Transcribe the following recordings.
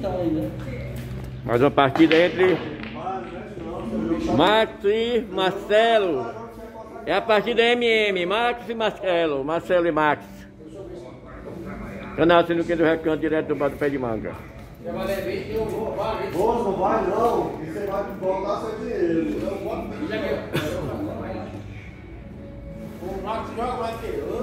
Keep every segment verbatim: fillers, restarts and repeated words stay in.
então aí, né? Mais uma partida entre Max e Marcelo. É a partida M M, Max e Marcelo. Marcelo e Max. Canal Sinuquinha do Recanto, direto do Bar do Pé de Manga. Moço, não vai não. E você vai voltar seu dinheiro. O Max joga mais que eu.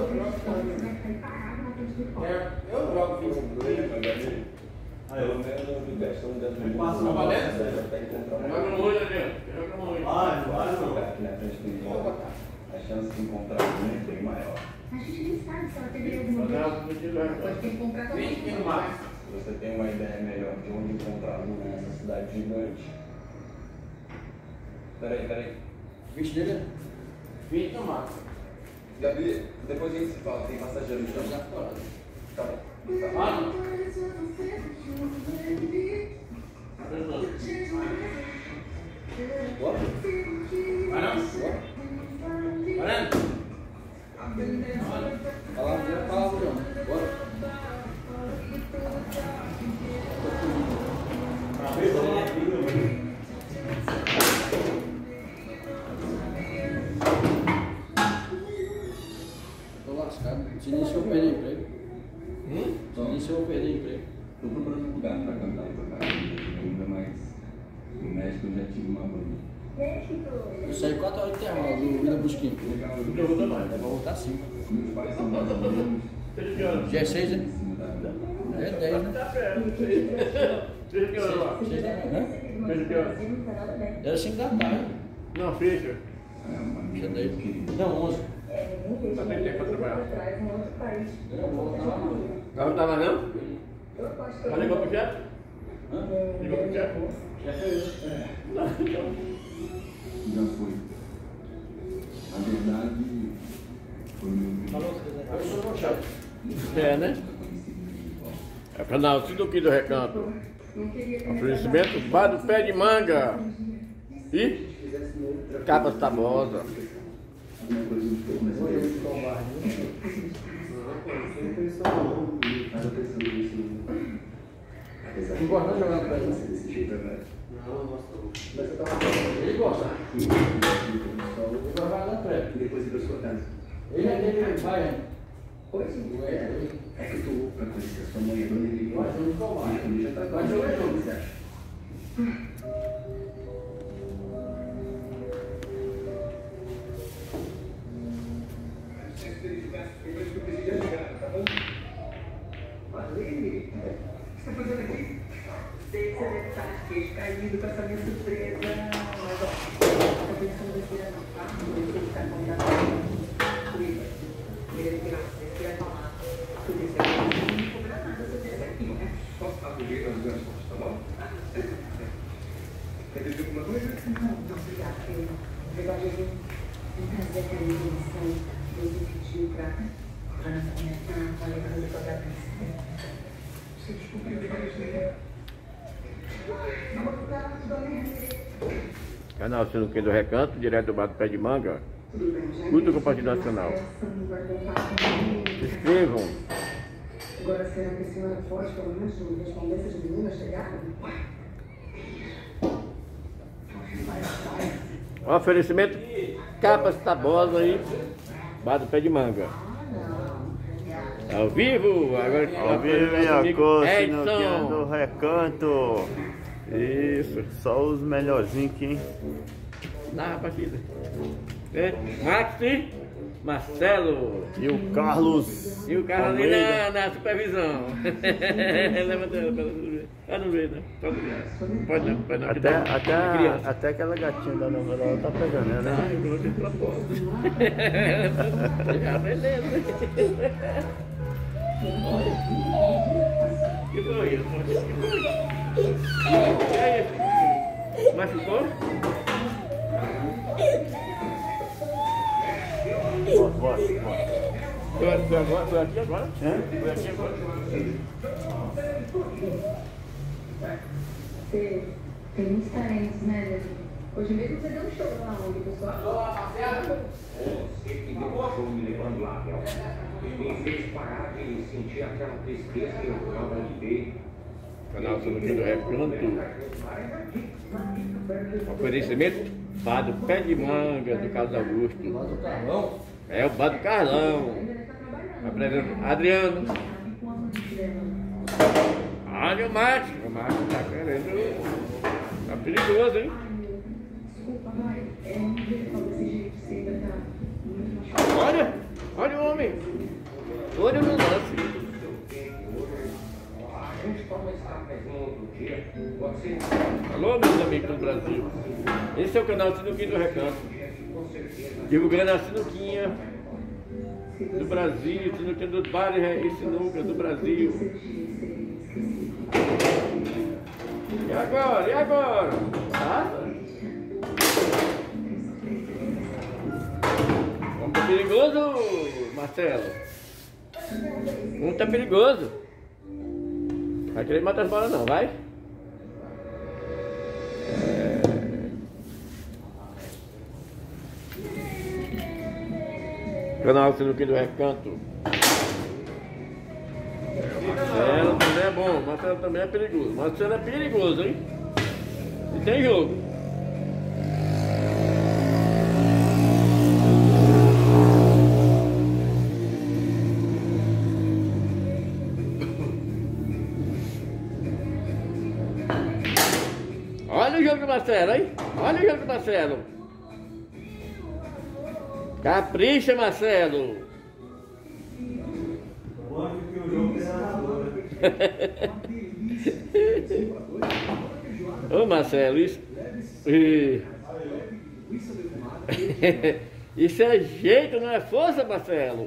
Eu jogo vinte. Aí, eu Tá valendo? Joga no olho, Adriano. Joga no olho. vai, vai não. A chance de encontrar um é bem maior. A gente nem sabe se ela teve alguma coisa. Pode ter que comprar com vinte no Max. Se você tem uma ideia melhor de onde encontrar um nessa cidade gigante. Peraí, peraí. vinte dele? vinte no Max. Gabi, depois a gente se fala, tem passageiro no chão. Tá bom. Ah, não. Bora? Vai não? Valendo? Fala, fala, Bruno. Bora. Tô lascado. Se nem se eu perder emprego. Hum? Se nem se eu perder emprego. Tô procurando um lugar pra cantar e tocar ainda, mas no México eu já tive uma banda. Eu saí quatro horas de intervalo do Vida Busquinho. Eu vou também. Vou voltar cinco. Meus pais são brasileiros. Já é seis, né? Em cima da... Já é dez, né? Tá perto. Fecha que hora lá? Seis da manhã. Fecha que hora? Era cinco da tarde. Não, fecha. É uma Já amiga dez. muito querida. Não, onze. Não tem tempo pra trabalhar. Eu vou voltar lá. Ela não tava não? Ela ligou pro chefe? Hã? Ligou pro chefe? Já foi. É. Já foi. A verdade foi meu Falou, eu sou o chefe. É, né? É o canal Sinuquinha do Recanto. Oferecimento Bar do Pé de Manga. E Capas Tabosa. Não gosta de jogar pra ele. Não, não gostou. Ele gosta. Ele vai lá na pré. Depois ir pra sua casa. Ele é dele, vai. Oi? É, É que eu tô louco pra conhecer sua mãe, a dona Elivia. Vai jogar com o Minha família já tá Vai jogar o junto. que você acha? Marlene, o que você está fazendo aqui? Sei que você deve estar de queixo caído com essa minha surpresa. Mas, ó, tô pensando em respirar não, tá? Por isso ele está convidado para cuida. Ele vai respirar com a mão. Por isso ele não me cobrar nada se eu viesse aqui, né? Posso estar com jeito nas minhas costas, tá bom? Quer dizer alguma coisa? Não, não, obrigada. Eu, na verdade, eu vim trazer aquela informação que ele pediu para nós começar a levar o programa. Você descobriu que eu Canal Sinuquinha do Recanto, direto do Bar do Pé de Manga. Luta com o Partido Nacional. Se inscrevam. Agora, será que a senhora pode, pelo menos, responder essas meninas chegaram? Oferecimento Capas Tabosa aí, Bar do Pé de Manga. Ao vivo, agora que Ao vivo e a cor, Sinuquinha do Recanto. Isso, Só os melhorzinhos aqui, hein? na partida. É, Max e Marcelo. E o Carlos. E o cara ali na, Almeida. na supervisão. Levanta ela pra não ver. Ah, não vê, né? Pode não. Pode não, pode não. Até, É até, criança. até aquela gatinha da novela ela tá pegando, né? Ah, eu coloquei pela porta. Já beleza. Que foi isso? E aí? Machucou? Bora, bora, bora. Foi agora? Foi aqui agora? Hã? Foi aqui agora? Você tem muitos talentos, né, Levi? Hoje mesmo você deu um show lá onde, pessoal? Você que deixou me levando lá, Bel. Me fez parar de sentir aquela tristeza que eu acabo de ver. Canal Sinuquinha do Recanto. Oferecimento Bar do Pé de Manga, do Carlos Augusto. Lá do Carlão. É o Bar do Carlão. Apresenta Adriano. Olha o macho. O macho tá querendo. Tá perigoso, hein? Olha, olha o homem. Olha no lance. Alô, meus amigos do Brasil. Esse é o canal Sinuquinha do Recanto. Divulgando a sinuquinha do Brasil, sinuquinha dos bares e sinuca do Brasil. E agora? E agora? Tá? Um tá perigoso, Marcelo. Um tá perigoso. Vai querer matar as bolas não, vai? É... Canal Sinuquinha do Recanto. Marcelo também é bom, Marcelo também é perigoso. Marcelo é perigoso, hein? E tem jogo. Olha o jogo do Marcelo, hein? Olha o jogo do Marcelo. Capricha, Marcelo. Ô Marcelo, isso, isso é jeito, não é força, Marcelo.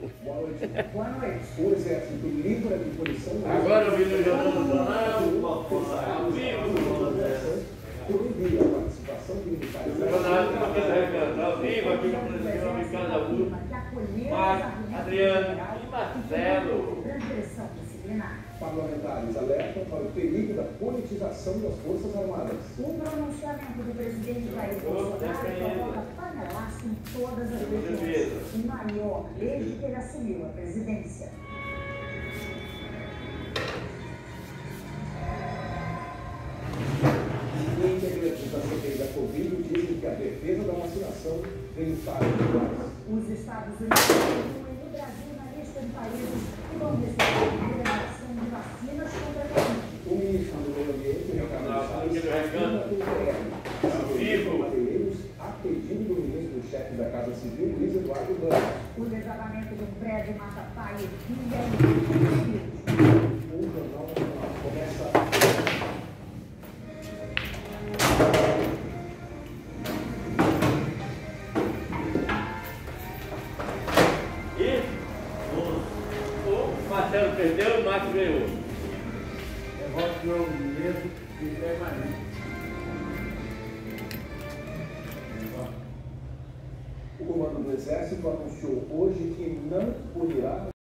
Agora eu vi no Jornal Nacional, ao vivo, ao vivo aqui no Brasil, Ricardo Augusto, Adriano e Marcelo. Parlamentares alertam para o perigo da politização das Forças Armadas. O pronunciamento do presidente Jair Bolsonaro provoca panelaço em todas as regiões, o maior desde que ele assumiu a presidência. Integrantes da C P I da Covid dizem que a defesa da vacinação vem para os Os Estados Unidos incluem o Brasil na lista de países que vão receber a liberação de vacinas contra a Covid. O ministro do Meio Ambiente, Ricardo Salles, afirma que o P R a pedido do ministro-chefe da Casa Civil, Luiz Eduardo Ramos. O desabamento de um prédio mata pai e filha O jornal começa. O Marcelo perdeu, o Marcos ganhou. É voto não mesmo e permanente. O comando do Exército anunciou hoje que não poderá